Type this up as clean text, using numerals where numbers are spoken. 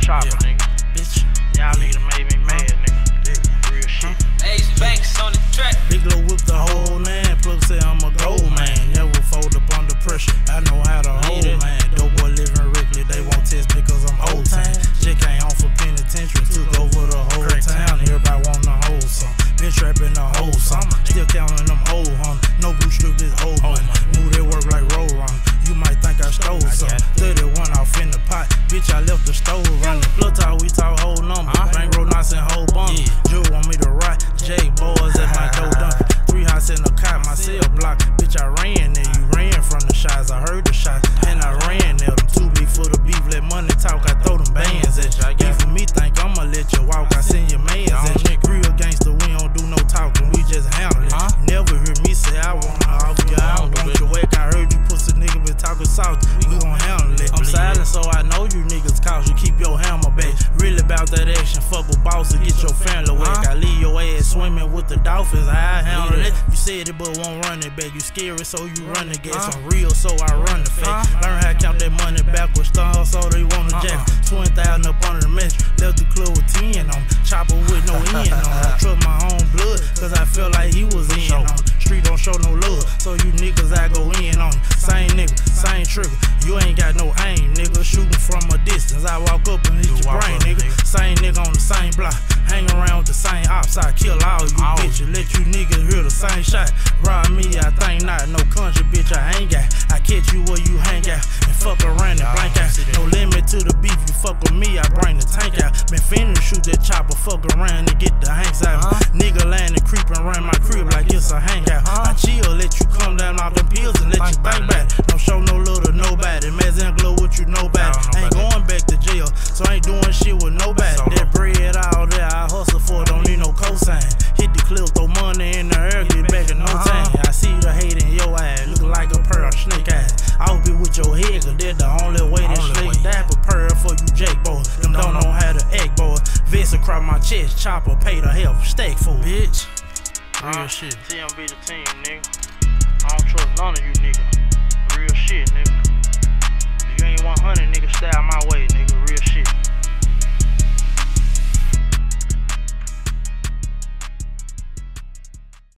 chopper, nigga. Bitch, y'all niggas made me mad, nigga. Real shit. Ace Banks on the track. Big low whip the whole man. Plug say I'm a gold man. Never fold up under pressure. I know how to hold man. Dope boy living regularly. They won't test me cause I'm old time. Shit came home from penitentiary. Took over the whole town. Everybody want to hold some. Been trapping the whole summer. Still counting them old hunters. No blue strip is old money. Knew they work like road run. You might think I stole some. 31 off in the pot. Bitch, I left the stove running. Blood talk, we talk whole number. Bankroll knots and whole bundle. Joe want me to ride. J boys at my dough dumping. 3 house in the cot, my cell block. Bitch, I ran there. You ran from the shots. I heard the shots. And I ran there. Them too big for the beef. Let money talk. I throw them bands at you. You for me think I'ma let you walk. I send your mans at you. Real gangster, we don't do no talking. We just handle it. Never hear me say I wanna off you. I don't want your whack. I heard you pussy nigga been talking soft. We gon' handle it. I'm silent, so I know you niggas cautious. Keep your hammer back. Really about that action. Fuck with boss to get your family whack. I leave your ass swimming with the dolphins. I handle it. You said it, but won't run it back. You scary, so you run the gas. I'm real, so I run the fake. Learn how to count that money backwards. Star, so they want a jack. 20,000 up under the match. Left the club with 10 on. Chopper with no end on. I trust my own blood, cause I felt like he was in on. Street don't show no love, so you niggas I go in on. Same nigga, same trigger. You ain't got no aim, nigga. Shooting from a distance. I walk up and hit your brain, nigga. Same nigga on the same block. Hang around with the same ops. I kill all you bitches. Let you niggas hear the same shot. Rob me, I think not. No country, bitch, I ain't got. I catch you where you hang out. And fuck around and blank out. No limit to the beef. You fuck with me, I bring the tank out. Been finna shoot that chopper. Fuck around and get the hanks out. Nigga landing creeping around my crib like it's a hangout. I chill, let you come down off them pills and let you think back. Don't show no love to nobody. Mess and glow what you know about. Ain't going back to jail, so I ain't doing shit with nobody. That bread all there, I hustle for it, don't need no cosign. Hit the clip, throw money in the air, get back in no time. I see the hate in your eyes, looking like a pearl snake eyes. I'll be with your head, cause that's the only way that snake die. Prepare for you Jake boys, them don't know how to act boys. Vest across my chest, chopper, pay the hell, stack for bitch. Real shit. TMB the team, nigga. I don't trust none of you niggas.